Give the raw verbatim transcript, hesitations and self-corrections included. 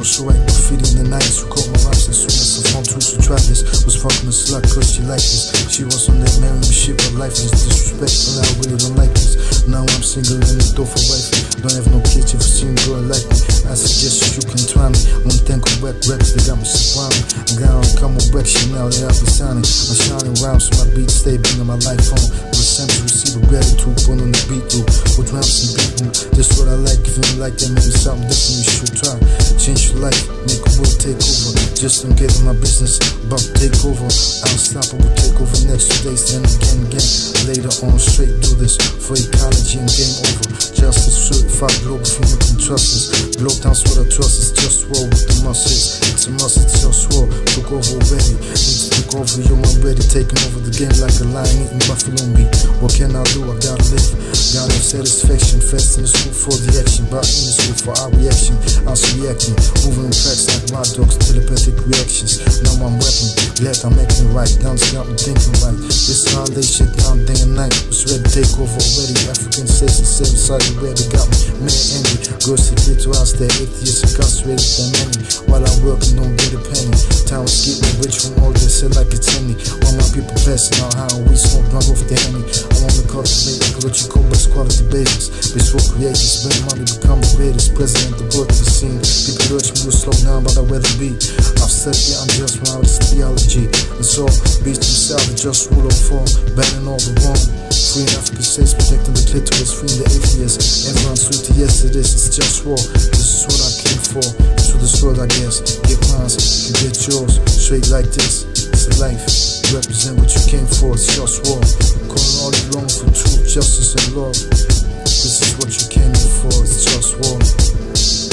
so right graffiti in the nineties. Who caught my rhymes as soon as I found truth to try this. Was fucking a slut cause she liked this. She was on that marrying shit, but life is disrespectful. I really don't like this. Now I'm single in the door for wife. Don't have no kids if you see me girl like me. I suggest you can try me. One tank of wet records, they got me surprising. I got on come on back shit now that I be signing. I'm shining rhymes so my beats stay being on my life phone. The samples receive a gratitude, put on the beat loop. With rhymes and beat loop. That's what I like. If you don't like that, maybe something different you should try. Change your life, make a world take over. Just don't get in my business, about to take over. Unstoppable take over next two days, then again, again. Later on, straight do this for ecology and game over. Justice, certified global firm, you can trust us. Blow towns what I trust is JustWar with the muscles. It's a must, it's JustWar. Took over already, need to take over, you're already taking over the game like a lion eating buffalo meat. What can I do? I gotta live, gotta have satisfaction. Fast in the school for the action, but in the school for our reaction. I was reacting, moving tracks like wild dogs, telepathic reactions. Now I'm rapping, glad I'm acting right. Down got me thinking right. This how they shit down day and night. Was ready to take over already. African states and seven side where they got me. Man envy, girls declitorize their atheists, incarcerated their many. While I'm working, don't get a penny. Time was getting rich from all this, said like it's Henny. All my people passing out how we smoke drunk off the Henny. I wanna cultivate ecological quality basis. Bitch for creators, spend money, become the greatest. President, the birth of the scene. People urge me to slow down, but I'd rather be. I've said, yeah, I'm just around this theology. And so, beats themselves, the just rule of form, banning all the wrong. Free in African states, protecting the clitoris, freeing the atheists. Everyone's sweet to yes to this, it's just war. This is what I came for, it's for this world I guess. Get mine, you get yours, straight like this. It's a life, represent what you came for, it's just war. Calling all you long for truth, justice and love. This is what you came here for, it's just war.